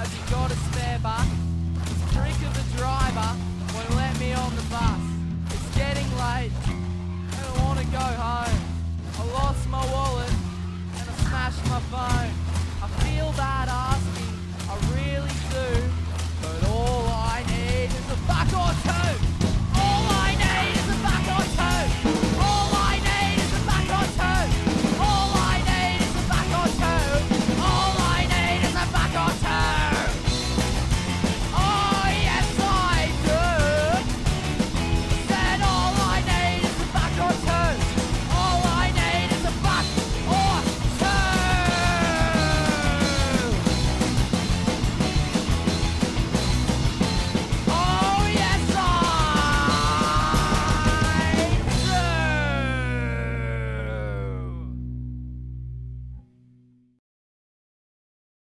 Have you got a spare buck? This prick of a driver won't let me on the bus. It's getting late. I don't want to go home. I lost my